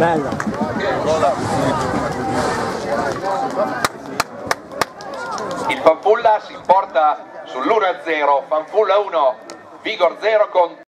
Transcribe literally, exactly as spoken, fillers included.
Bella. Il Fanfulla si porta sull'uno a zero, Fanfulla uno, Vigor zero con